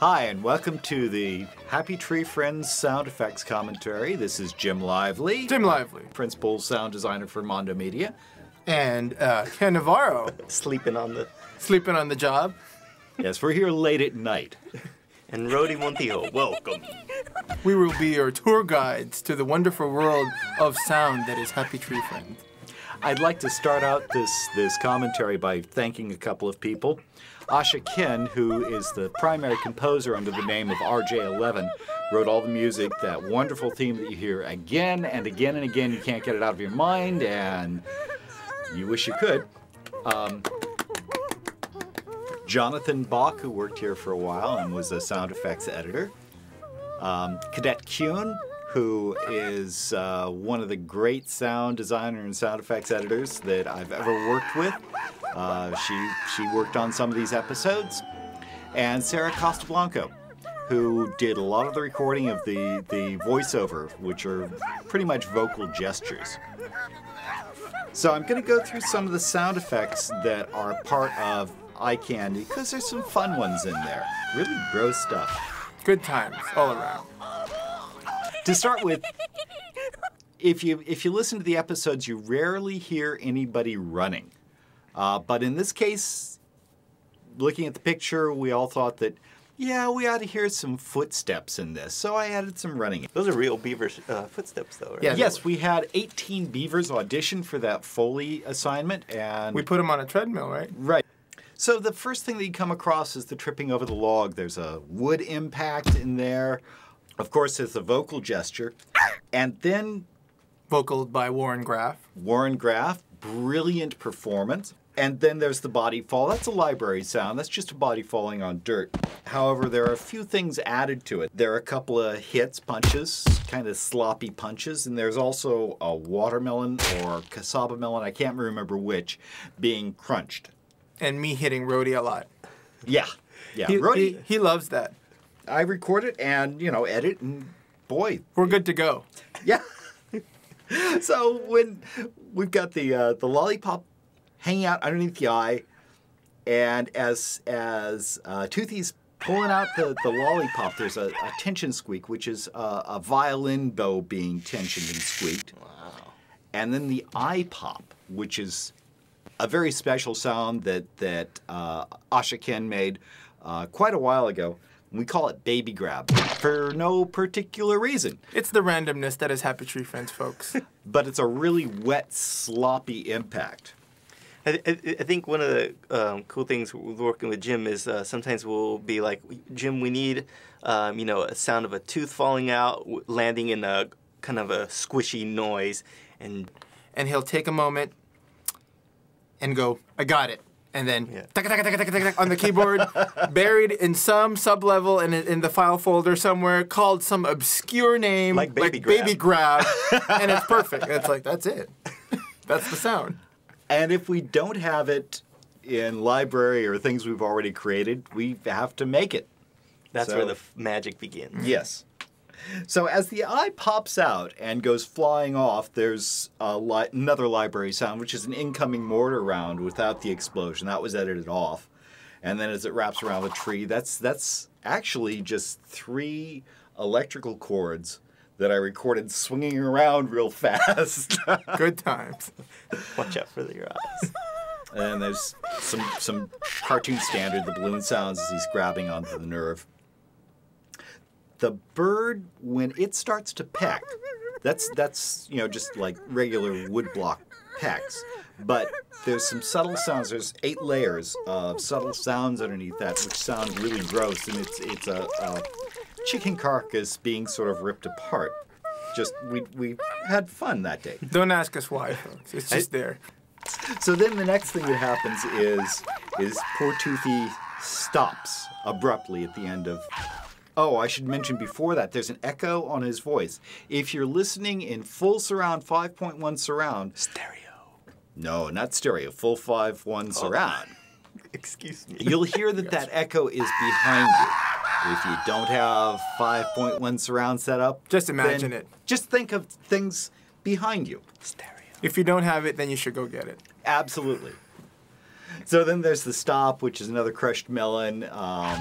Hi, and welcome to the Happy Tree Friends sound effects commentary. This is Jim Lively. Jim Lively. Principal sound designer for Mondo Media. And Ken Navarro. Sleeping on the job. Yes, we're here late at night. And Rody Montijo, welcome. We will be your tour guides to the wonderful world of sound that is Happy Tree Friends. I'd like to start out this commentary by thanking a couple of people. Asha Ken, who is the primary composer under the name of RJ11, wrote all the music, that wonderful theme that you hear again and again and again. You can't get it out of your mind, and you wish you could. Jonathan Bach, who worked here for a while and was a sound effects editor. Cadet Kuhn, who is one of the great sound designer and sound effects editors that I've ever worked with. She worked on some of these episodes. And Sarah Castablanco, who did a lot of the recording of the voiceover, which are pretty much vocal gestures. So I'm going to go through some of the sound effects that are part of Eye Candy, because there's some fun ones in there. Really gross stuff. Good times all around. To start with, if you listen to the episodes, you rarely hear anybody running. But in this case, looking at the picture, we all thought that, yeah, we ought to hear some footsteps in this. So I added some running. Those are real beaver footsteps, though, right? Yeah, yes, we had 18 beavers audition for that Foley assignment. And we put them on a treadmill, right? Right. So the first thing that you come across is the tripping over the log. There's a wood impact in there. Of course, there's a vocal gesture. And then vocaled by Warren Graff. Warren Graff, brilliant performance. And then there's the body fall. That's a library sound. That's just a body falling on dirt. However, there are a few things added to it. There are a couple of hits, punches, kind of sloppy punches. And there's also a watermelon or cassava melon, I can't remember which, being crunched. And me hitting Rody a lot. Yeah. Yeah. Rody, he loves that. I record it and, edit, and boy. We're good to go. Yeah. So when we've got the lollipop hanging out underneath the eye, and as Toothy's pulling out the lollipop, there's a tension squeak, which is a violin bow being tensioned and squeaked. Wow. And then the eye pop, which is a very special sound that Asha Ken made quite a while ago. We call it baby grab for no particular reason. It's the randomness that is Happy Tree Friends, folks. But it's a really wet, sloppy impact. I think one of the cool things with working with Jim is sometimes we'll be like, Jim, we need a sound of a tooth falling out, landing in a kind of a squishy noise. And he'll take a moment and go, I got it. And then on the keyboard, buried in some sub-level in the file folder somewhere, called some obscure name like Baby Grab, and it's perfect. It's like, that's it. That's the sound. And if we don't have it in library or things we've already created, we have to make it. That's where the magic begins. Yes. So as the eye pops out and goes flying off, there's another library sound, which is an incoming mortar round without the explosion. That was edited off. And then as it wraps around the tree, that's actually just 3 electrical cords that I recorded swinging around real fast. Good times. Watch out for your eyes. And there's some cartoon standard, the balloon sounds as he's grabbing onto the nerve. The bird, when it starts to peck, that's just like regular woodblock pecks. But there's some subtle sounds. There's 8 layers of subtle sounds underneath that, which sound really gross. And it's a chicken carcass being sort of ripped apart. Just we had fun that day. Don't ask us why, folks. It's just there. So then the next thing that happens is poor Toothy stops abruptly at the end of. Oh, I should mention before that, there's an echo on his voice. If you're listening in full surround, 5.1 surround. Stereo. No, not stereo, full 5.1 surround. Excuse me. You'll hear that echo is behind you. If you don't have 5.1 surround set up, just imagine it. Just think of things behind you. Stereo. If you don't have it, then you should go get it. Absolutely. So then there's the stop, which is another crushed melon.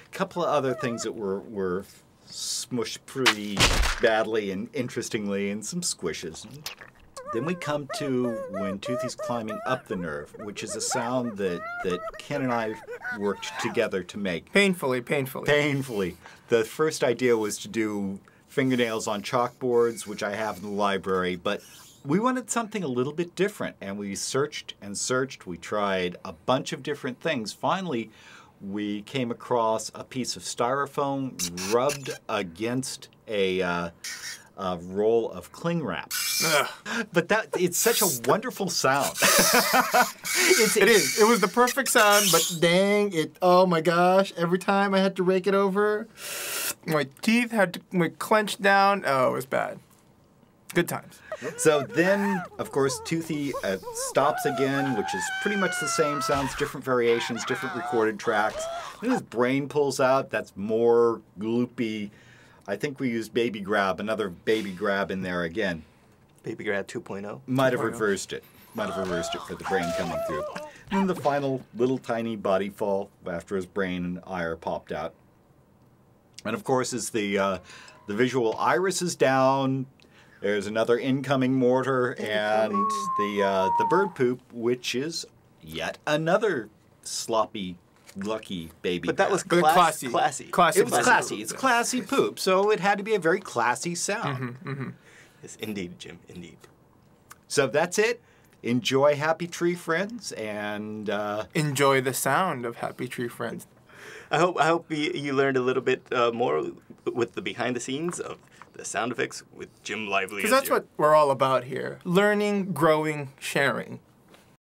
couple of other things that were smushed pretty badly and interestingly, and some squishes. Then we come to when Toothy's climbing up the nerve, which is a sound that Ken and I worked together to make. Painfully. Painfully. The first idea was to do fingernails on chalkboards, which I have in the library, but we wanted something a little bit different, and we searched and searched. We tried a bunch of different things. Finally, we came across a piece of styrofoam rubbed against a roll of cling wrap. But it's such a wonderful sound. It is. It was the perfect sound, but dang it! Oh my gosh! Every time I had to rake it over, my teeth had to clench down. Oh, it was bad. Good times. So then, of course, Toothy stops again, which is pretty much the same sounds, different variations, different recorded tracks. Then his brain pulls out. That's more gloopy. I think we used Baby Grab, another Baby Grab in there again. Baby Grab 2.0. Might have reversed it. For the brain coming through. And then the final little tiny body fall after his brain and eye are popped out. And of course, as the visual iris is down, there's another incoming mortar and the bird poop, which is yet another sloppy, lucky baby. But that was classy. classy. Classy. It was classy. It's classy poop, so it had to be a very classy sound. Yes, indeed, Jim. Indeed. So that's it. Enjoy Happy Tree Friends and Enjoy the sound of Happy Tree Friends. I hope you learned a little bit more with the behind the scenes of the sound effects with Jim Lively. Because that's what we're all about here. Learning, growing, sharing.